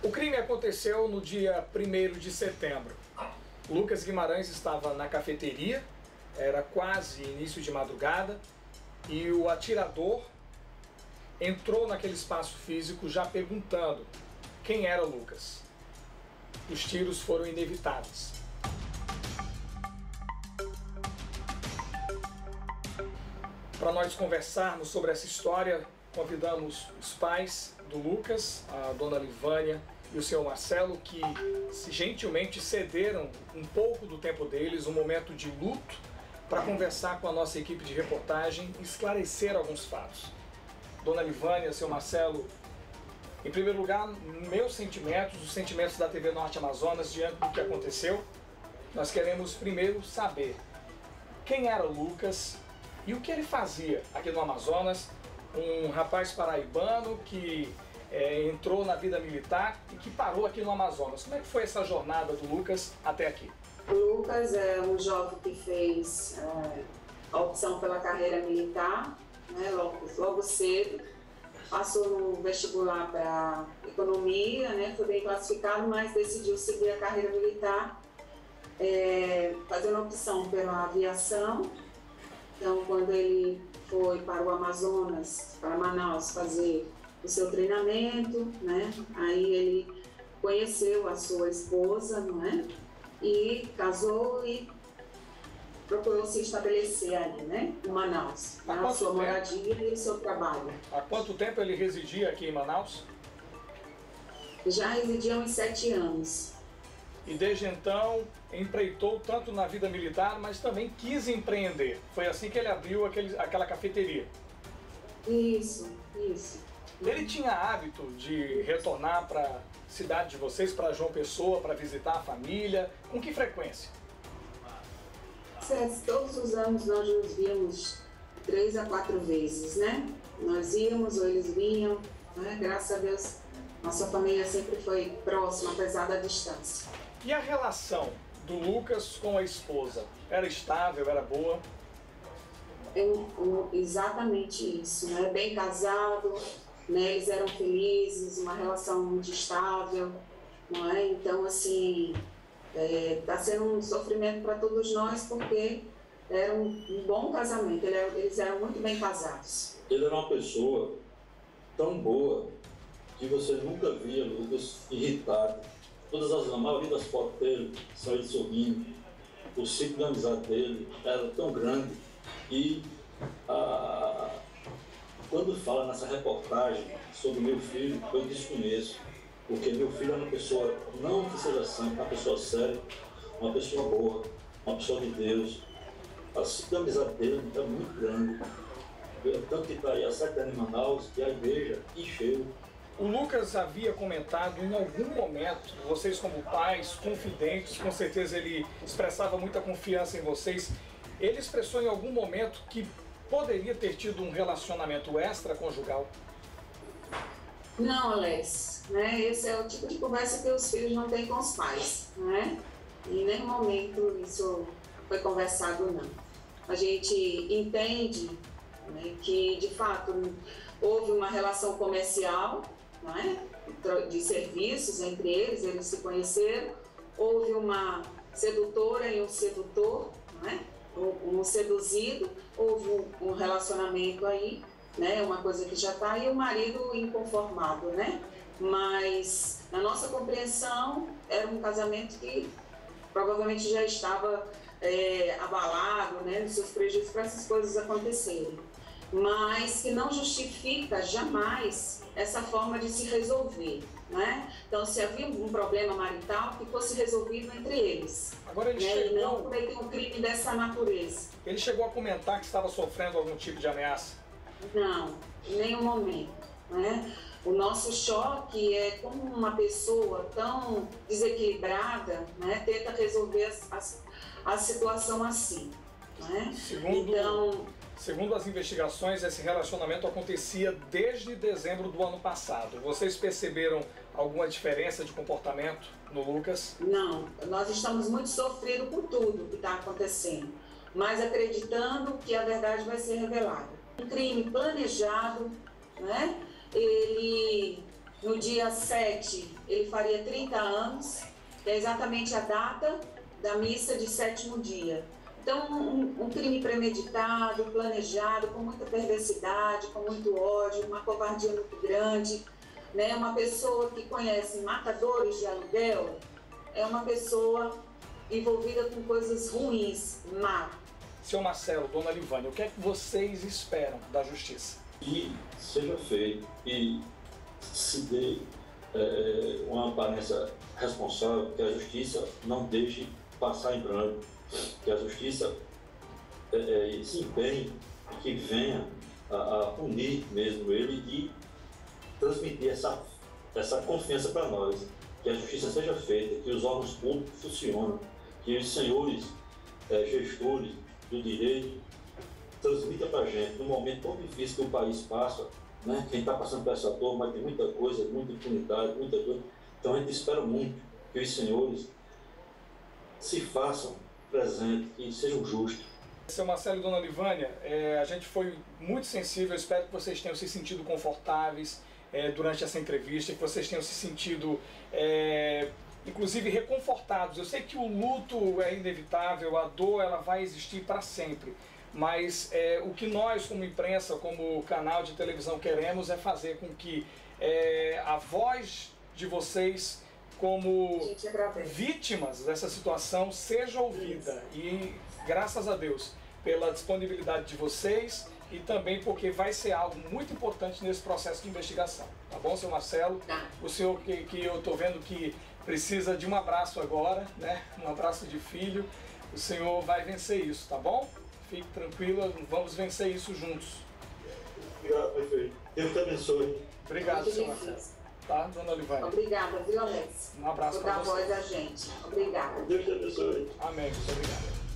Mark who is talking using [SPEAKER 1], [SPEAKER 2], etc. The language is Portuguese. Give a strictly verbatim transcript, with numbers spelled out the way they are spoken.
[SPEAKER 1] O crime aconteceu no dia primeiro de setembro. Lucas Guimarães estava na cafeteria, era quase início de madrugada, e o atirador entrou naquele espaço físico já perguntando quem era Lucas. Os tiros foram inevitáveis. Para nós conversarmos sobre essa história, convidamos os pais do Lucas, a dona Livânia e o senhor Marcelo, que gentilmente cederam um pouco do tempo deles, um momento de luto, para conversar com a nossa equipe de reportagem e esclarecer alguns fatos. Dona Livânia, senhor Marcelo, em primeiro lugar, meus sentimentos, os sentimentos da T V Norte Amazonas diante do que aconteceu. Nós queremos primeiro saber quem era o Lucas e o que ele fazia aqui no Amazonas, um rapaz paraibano que é, entrou na vida militar e que parou aqui no Amazonas. Como é que foi essa jornada do Lucas até aqui?
[SPEAKER 2] O Lucas é um jovem que fez é, a opção pela carreira militar, né, logo, logo cedo, passou no vestibular para economia, né, foi bem classificado, mas decidiu seguir a carreira militar, é, fazendo a opção pela aviação. Então, quando ele foi para o Amazonas, para Manaus, fazer o seu treinamento, né? Aí ele conheceu a sua esposa, não é? E casou e procurou se estabelecer ali, né? Em Manaus, a sua tempo? moradia e o seu trabalho.
[SPEAKER 1] Há quanto tempo ele residia aqui em Manaus?
[SPEAKER 2] Já residia há uns sete anos.
[SPEAKER 1] E desde então empreitou tanto na vida militar, mas também quis empreender. Foi assim que ele abriu aquele, aquela cafeteria.
[SPEAKER 2] Isso, isso.
[SPEAKER 1] Ele tinha hábito de retornar para a cidade de vocês, para João Pessoa, para visitar a família? Com que frequência?
[SPEAKER 2] Certo, todos os anos nós nos víamos três a quatro vezes, né? Nós íamos ou eles vinham, né? Graças a Deus, nossa família sempre foi próxima, apesar da distância.
[SPEAKER 1] E a relação do Lucas com a esposa? Era estável, era boa?
[SPEAKER 2] É, exatamente isso, né? Bem casado, né? Eles eram felizes, uma relação muito estável, não é? Então, assim, está é, sendo um sofrimento para todos nós, porque era um, um bom casamento, Ele era, eles eram muito bem casados.
[SPEAKER 3] Ele era uma pessoa tão boa que você nunca via Lucas irritado. Todas as, a maioria das fotos dele são ele sorrindo. O ciclo de amizade dele era tão grande. E ah, quando fala nessa reportagem sobre meu filho, eu desconheço. Porque meu filho é uma pessoa, não que seja santa, uma pessoa séria, uma pessoa boa, uma pessoa de Deus. O ciclo de amizade dele é muito grande. Tanto que está aí há sete anos em Manaus, e a igreja encheu.
[SPEAKER 1] O Lucas havia comentado em algum momento, vocês como pais, confidentes, com certeza ele expressava muita confiança em vocês, ele expressou em algum momento que poderia ter tido um relacionamento extraconjugal?
[SPEAKER 2] Não, Alex, né? Esse é o tipo de conversa que os filhos não têm com os pais, né? Em nenhum momento isso foi conversado, não. A gente entende, né, que de fato houve uma relação comercial, não é? De serviços entre eles, eles se conheceram, houve uma sedutora e um sedutor, não é? Um seduzido, houve um relacionamento aí, né? Uma coisa que já está, e o marido inconformado, né? Mas na nossa compreensão era um casamento que provavelmente já estava é, abalado, né? Nos seus prejuízos para essas coisas acontecerem. Mas que não justifica jamais essa forma de se resolver, né? Então, se havia um problema marital, que fosse resolvido entre eles.
[SPEAKER 1] Agora ele
[SPEAKER 2] né?
[SPEAKER 1] chegou...
[SPEAKER 2] E não cometer um crime dessa natureza.
[SPEAKER 1] Ele chegou a comentar que estava sofrendo algum tipo de ameaça?
[SPEAKER 2] Não, em nenhum momento, né? O nosso choque é como uma pessoa tão desequilibrada, né, tenta resolver as, as, a situação assim, né?
[SPEAKER 1] Segundo...
[SPEAKER 2] Então...
[SPEAKER 1] Segundo as investigações, esse relacionamento acontecia desde dezembro do ano passado. Vocês perceberam alguma diferença de comportamento no Lucas?
[SPEAKER 2] Não, nós estamos muito sofridos por tudo que está acontecendo, mas acreditando que a verdade vai ser revelada. Um crime planejado, né? Ele No dia sete, ele faria trinta anos, que é exatamente a data da missa de sétimo dia. Então, um, um crime premeditado, planejado, com muita perversidade, com muito ódio, uma covardia muito grande, né? Uma pessoa que conhece matadores de aluguel é uma pessoa envolvida com coisas ruins, má.
[SPEAKER 1] Senhor Marcelo, dona Livânia, o que é que vocês esperam da justiça?
[SPEAKER 3] Que seja feito e se dê é, uma aparência responsável, que a justiça não deixe passar em branco, que a justiça é, é, se empenhe e que venha a, a punir mesmo ele e transmitir essa, essa confiança para nós, que a justiça seja feita, que os órgãos públicos funcionem, que os senhores é, gestores do direito transmitam para a gente, num momento tão difícil que o país passa, né? Quem está passando por essa dor, mas tem muita coisa, muita impunidade, muita coisa. Então a gente espera muito que os senhores se façam presentes e sejam justos.
[SPEAKER 1] Seu Marcelo e dona Livânia, é, a gente foi muito sensível, eu espero que vocês tenham se sentido confortáveis é, durante essa entrevista, que vocês tenham se sentido, é, inclusive, reconfortados. Eu sei que o luto é inevitável, a dor ela vai existir para sempre, mas é, o que nós, como imprensa, como canal de televisão, queremos é fazer com que é, a voz de vocês, como vítimas dessa situação, seja ouvida. E graças a Deus pela disponibilidade de vocês e também porque vai ser algo muito importante nesse processo de investigação. Tá bom, seu Marcelo?
[SPEAKER 2] Tá.
[SPEAKER 1] O senhor que, que eu estou vendo que precisa de um abraço agora, né? Um abraço de filho. O senhor vai vencer isso, tá bom? Fique tranquila, vamos vencer isso juntos.
[SPEAKER 3] Obrigado, prefeito. Deus te abençoe.
[SPEAKER 1] Obrigado, senhor Marcelo. Tá, dona Livânia?
[SPEAKER 2] Obrigada, viu, Alex?
[SPEAKER 1] Um abraço
[SPEAKER 2] por
[SPEAKER 1] para
[SPEAKER 2] dar
[SPEAKER 1] você.
[SPEAKER 2] voz a gente. Obrigada.
[SPEAKER 3] Deus te abençoe.
[SPEAKER 1] Amém, muito obrigado.